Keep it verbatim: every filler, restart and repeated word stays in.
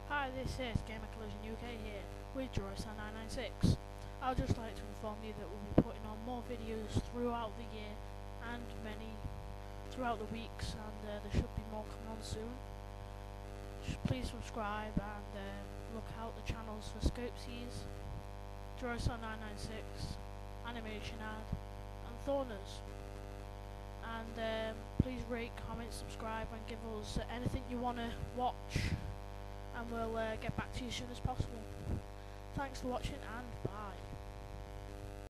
Hi, this is Gamer Collision U K here with Joyce nine nine six. I would just like to inform you that we'll be putting on more videos throughout the year and many throughout the weeks, and uh, there should be more coming on soon. Just please subscribe and uh, look out the channels for Scopesies, Joyce nine nine six, Animation Ad and Thorners. And um, please rate, comment, subscribe and give us uh, anything you want to watch, and we'll uh, get back to you as soon as possible. Thanks for watching and bye.